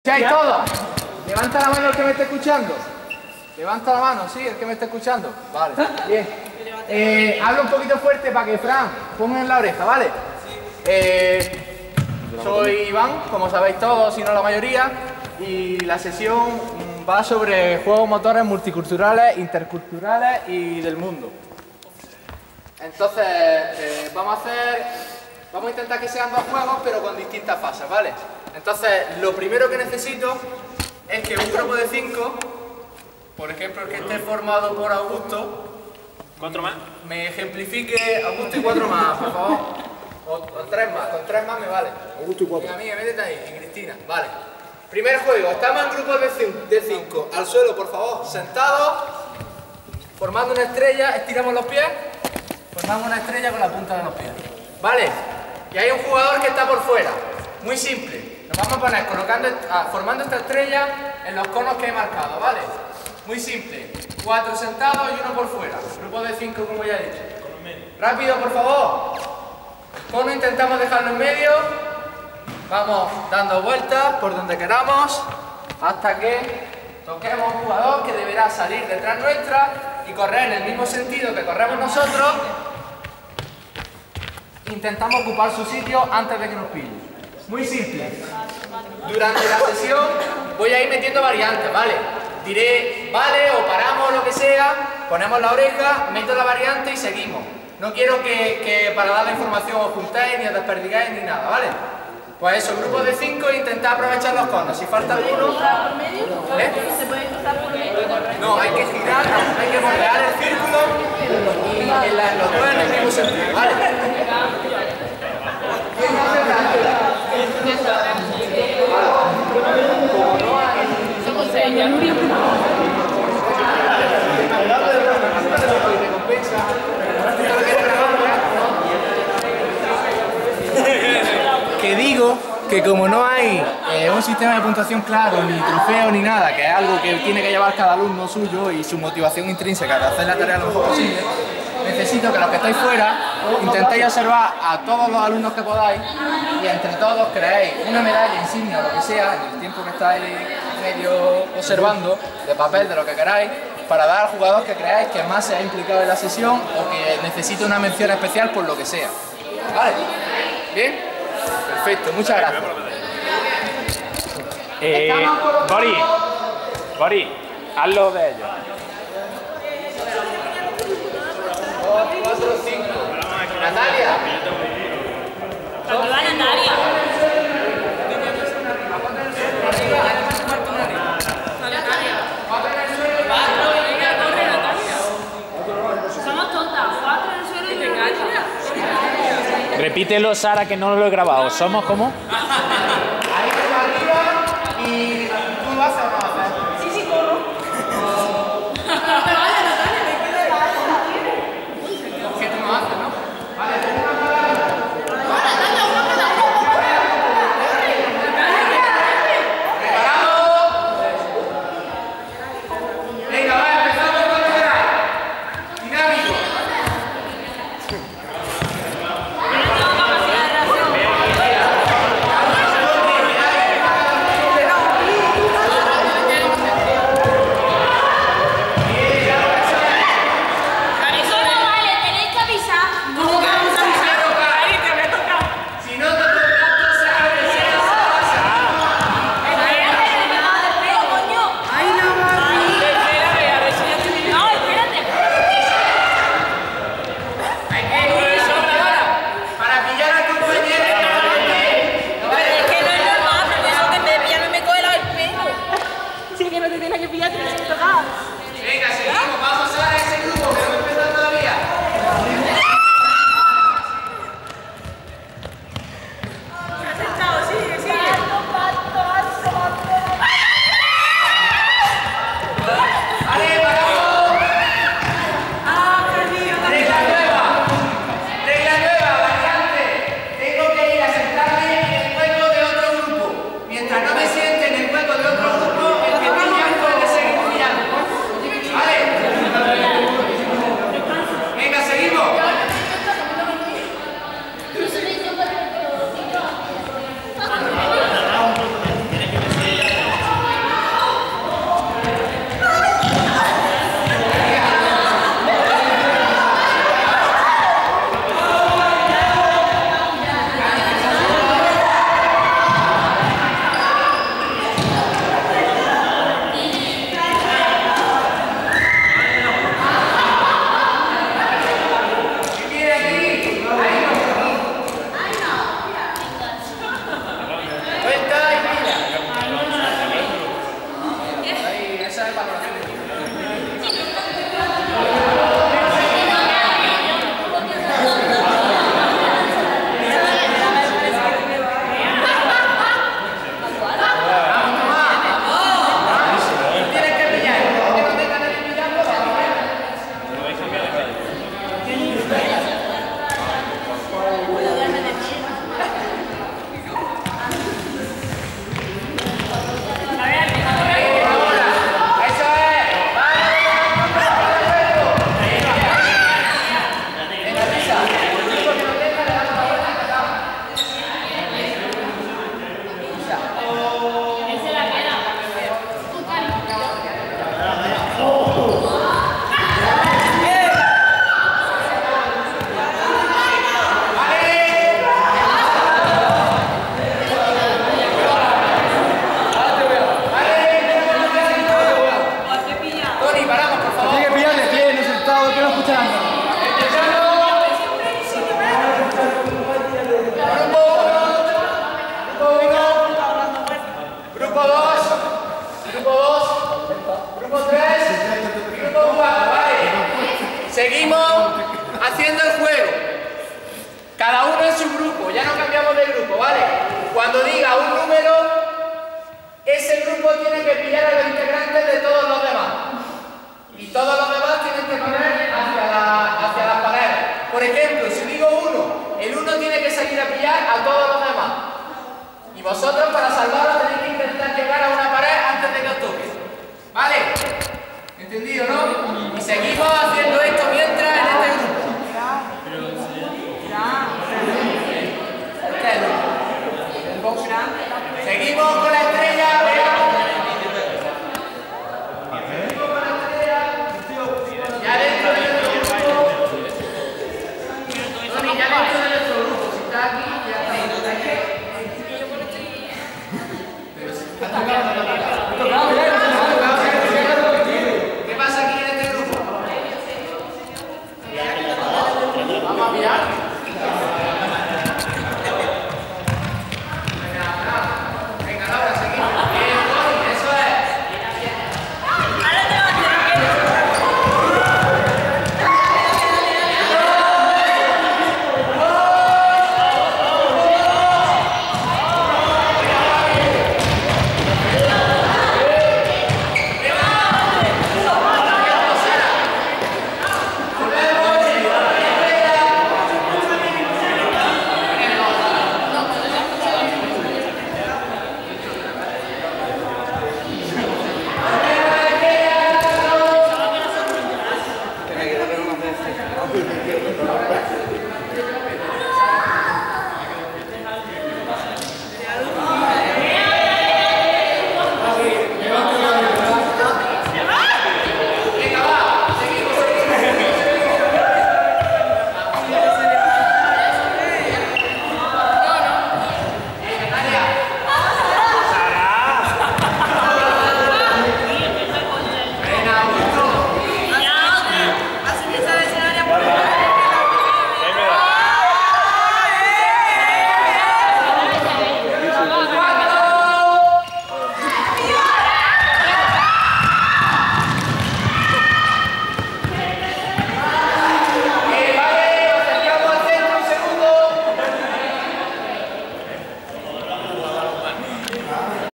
¿Escucháis todos? Levanta la mano el que me esté escuchando. Levanta la mano, sí, el que me esté escuchando. Vale, bien. Habla un poquito fuerte para que Fran ponga en la oreja, ¿vale? Soy Iván, como sabéis todos, si no la mayoría, y la sesión va sobre juegos motores multiculturales, interculturales y del mundo. Entonces, vamos a intentar que sean dos juegos, pero con distintas fases, ¿vale? Entonces, lo primero que necesito es que un grupo de 5, por ejemplo, el que esté formado por Augusto, 4 más. me ejemplifique Augusto y 4 más, por favor. O 3 más, con 3 más me vale. Augusto y 4. Venga, amiga, métete ahí, y Cristina, vale. Primer juego, estamos en grupos de 5. Al suelo, por favor, sentados, formando una estrella, estiramos los pies, formamos una estrella con la punta de los pies. Vale, y hay un jugador que está por fuera, muy simple. Nos vamos a poner formando esta estrella en los conos que he marcado, ¿vale? Muy simple, 4 sentados y 1 por fuera. Grupo de 5, como ya he dicho. Rápido, por favor. Cono intentamos dejarlo en medio. Vamos dando vueltas por donde queramos hasta que toquemos un jugador que deberá salir detrás nuestra y correr en el mismo sentido que corremos nosotros. Intentamos ocupar su sitio antes de que nos pille. Muy simple. Durante la sesión voy a ir metiendo variantes, ¿vale? Diré, vale, o paramos, lo que sea, ponemos la oreja, meto la variante y seguimos. No quiero que para dar la información os juntéis, ni os desperdigáis, ni nada, ¿vale? Pues eso, grupos de 5 e intentad aprovechar los conos. Si falta alguno... ¿Eh? ¿Se puede cruzar por medio? No, hay que girar, hay que moldear el círculo y los dos en el mismo sentido, ¿vale? ¿Quién va a hacer la que digo que como no hay un sistema de puntuación claro, ni trofeo ni nada, que es algo que tiene que llevar cada alumno suyo y su motivación intrínseca de hacer la tarea lo mejor posible, necesito que los que estáis fuera intentéis observar a todos los alumnos que podáis y entre todos creéis una medalla, insignia o lo que sea, en el tiempo que estáis medio observando, de papel, de lo que queráis, para dar al jugador que creáis que más se ha implicado en la sesión o que necesite una mención especial por lo que sea. ¿Vale? ¿Bien? Perfecto, muchas gracias. Boris, hazlo de ellos. 4, 5. Natalia. ¿Cuándo va Natalia? Somos tontas. 4 en el suelo y te caes. Repítelo, Sara, que no lo he grabado. ¿Somos cómo? Ahí para arriba y tú lo haces o no haces. Sí, sí, corro. Que tú no haces, ¿no? Vale, grupo 2, grupo 3 y grupo 4, ¿vale? Seguimos haciendo el juego. Cada uno en su grupo, ya no cambiamos de grupo, ¿vale? Cuando diga un número, ese grupo tiene que pillar a los integrantes de todos los demás. Y todos los demás tienen que correr hacia las paredes. Por ejemplo, si digo 1, el 1 tiene que salir a pillar a todos los demás. Y vosotros, para salvarlo, tenéis que intentar llegar a una pared antes de que os toque. ¿Vale? ¿Entendido, no? Y seguimos haciendo esto mientras en este grupo. Este es el box. Seguimos con la estrella. Seguimos con la estrella. Ya dentro de nuestro grupo. Tony, ya dentro de nuestro grupo. Si está aquí, ya está ahí. Pero si está tocando.